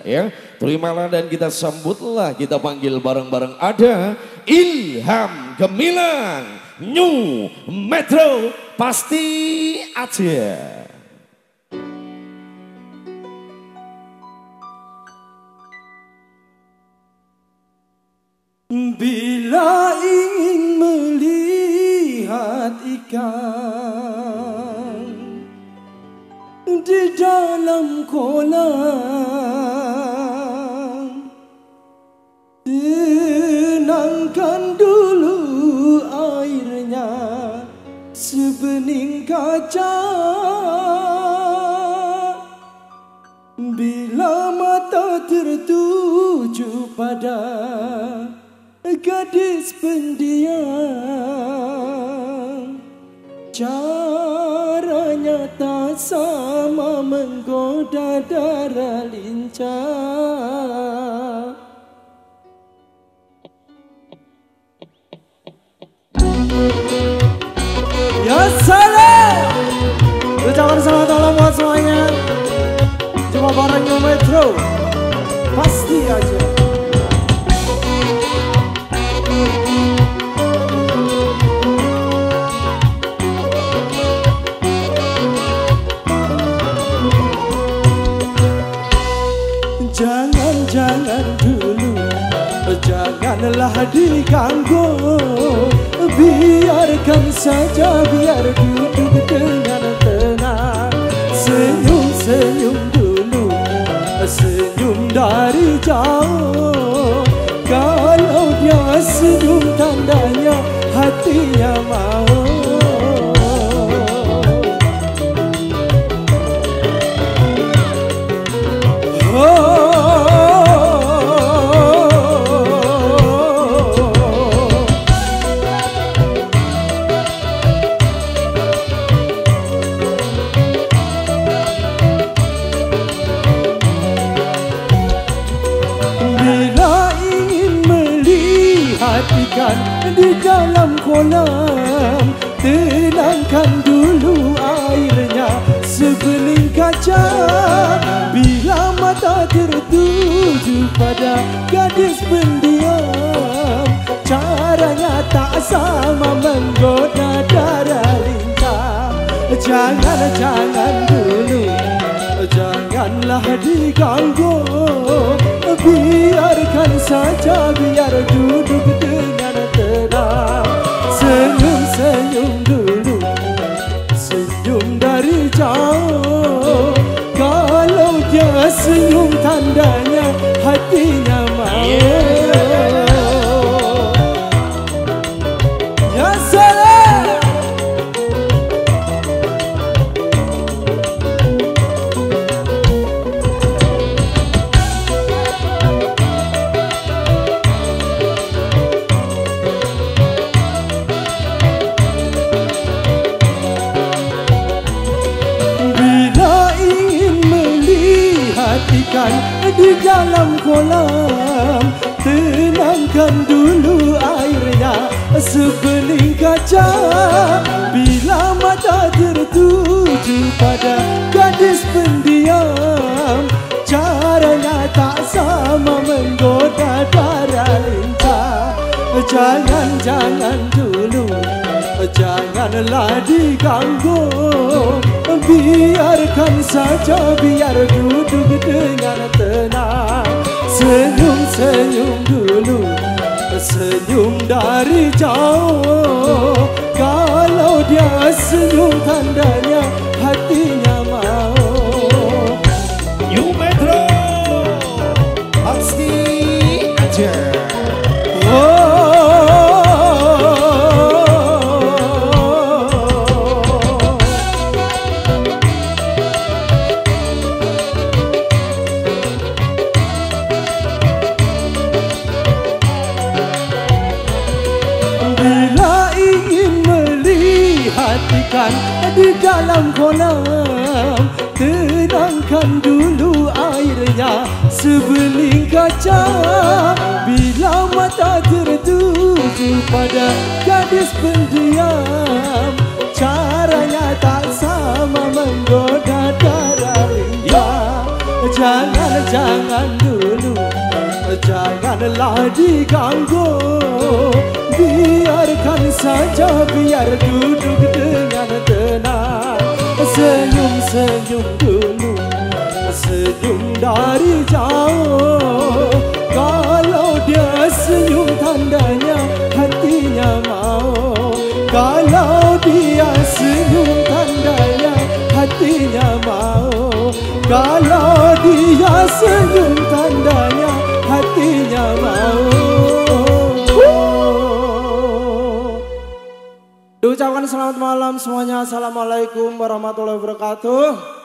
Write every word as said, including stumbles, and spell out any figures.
ya. Terimalah dan kita sambutlah, kita panggil bareng-bareng ada Ilham Gemilang, New Metro pasti aja. Bila ingin melihat ikan di dalam kolam, tenangkan dulu airnya sebening kaca. Bila mata tertuju pada gadis pendiam, caranya tak sama menggoda darah lincah. Ya salam, ucapan selamat malam buat semuanya. Cuma bareng New Metro pasti aja. Jangan-jangan dulu, janganlah diganggu, biarkan saja, biar duduk dengan tenang. Senyum-senyum dulu, senyum dari jauh. Kalau dia senyum tandanya hatinya mau. Di dalam kolam, tenangkan dulu airnya sebening kaca. Bila mata tertuju pada gadis pendiam, caranya tak sama menggoda darah lincah. Jangan-jangan dulu, janganlah diganggu, biarkan saja, biar duduk dengan tenang. Senyum-senyum dulu, senyum dari jauh. Kalau dia senyum tandanya hatinya mau. Ya salam. Di dalam kolam, tenangkan dulu airnya sebening kaca. Bila mata tertuju pada gadis pendiam, caranya tak sama menggoda darah lincah. Jangan-jangan dulu, janganlah diganggu, biarkan saja, biar duduk dengan tenang. Senyum-senyum dulu, senyum dari jauh. Kalau dia senyum tandanya hatinya mau. New Metro pasti aja. Di dalam kolam, tenangkan dulu airnya sebening kaca. Bila mata tertuju pada gadis pendiam, caranya tak sama menggoda darah lincah. Jangan-jangan dulu, janganlah diganggu. Biarkan saja, biar duduk dengan tenang. Senyum-senyum dulu, senyum dari jauh. Kalau dia senyum tandanya hatinya mau. Kalau dia senyum tandanya hatinya mau. Kalau dia senyum tandanya hatinya mau. Diucapkan selamat malam semuanya. Assalamualaikum warahmatullahi wabarakatuh.